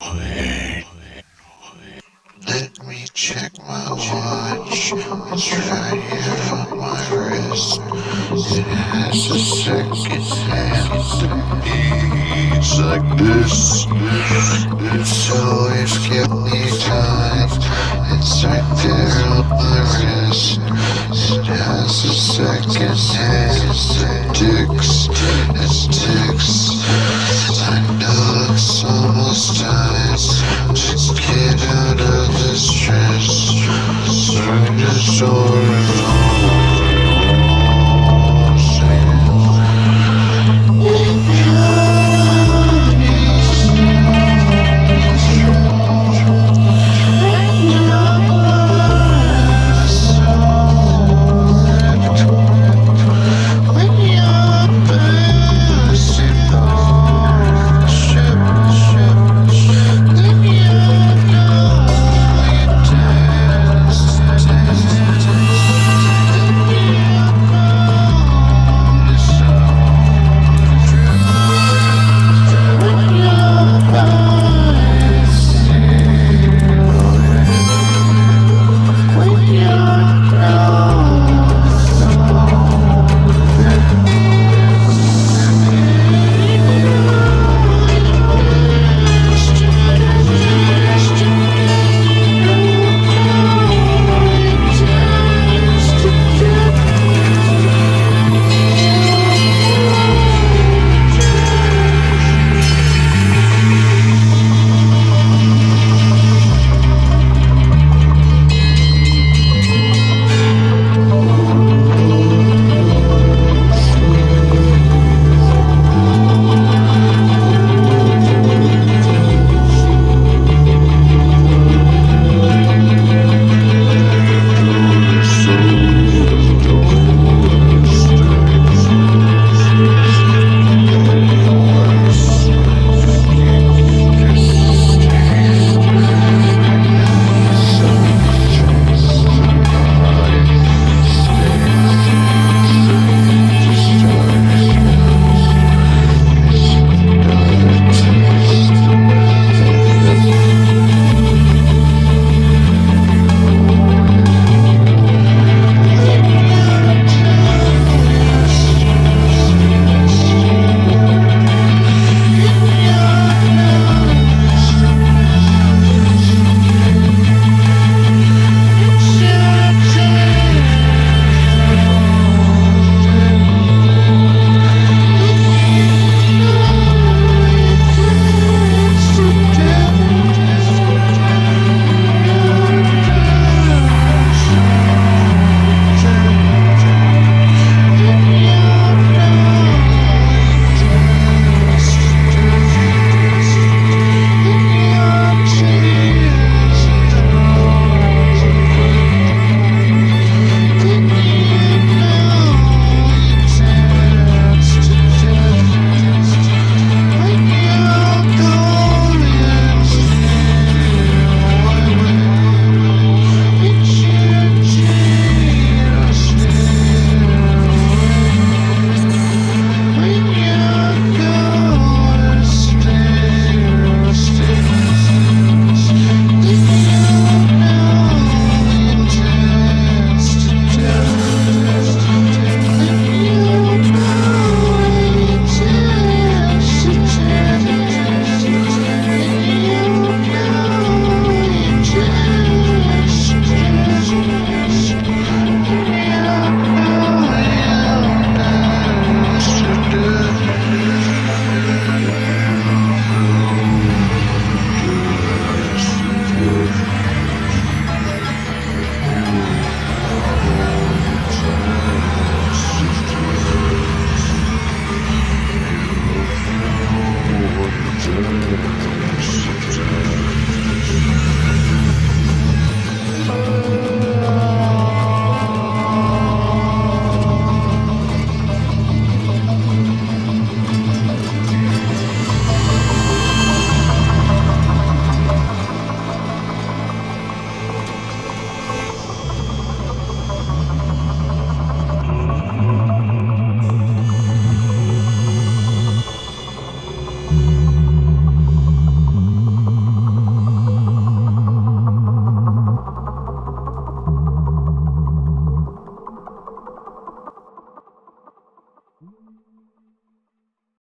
Wait, let me check my watch. It's right here on my wrist. It has a second hand that beats like this. It's always give me time. It's right there on my wrist. It has a second hand that ticks. It ticks. I know it's almost time. Just get out of this stress. Turn your soul.